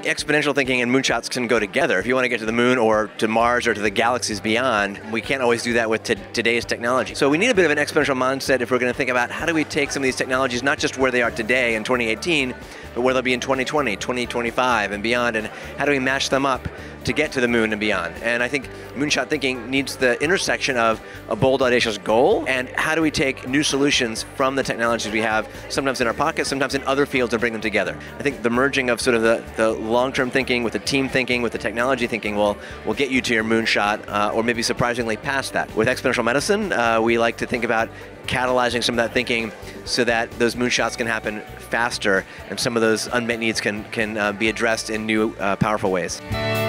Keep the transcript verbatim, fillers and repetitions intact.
exponential thinking and moonshots can go together. If you want to get to the moon or to Mars or to the galaxies beyond, we can't always do that with t today's technology. So we need a bit of an exponential mindset if we're going to think about how do we take some of these technologies, not just where they are today in twenty eighteen, but where they'll be in twenty twenty, twenty twenty-five and beyond, and how do we mash them up to get to the moon and beyond. And I think moonshot thinking needs the intersection of a bold, audacious goal and how do we take new solutions from the technologies we have, sometimes in our pockets, sometimes in other fields, and bring them together. I think the merging of sort of the, the long-term thinking with the team thinking, with the technology thinking will, will get you to your moonshot, uh, or maybe surprisingly past that. With exponential medicine, uh, we like to think about catalyzing some of that thinking so that those moonshots can happen faster and some of those unmet needs can, can uh, be addressed in new, uh, powerful ways.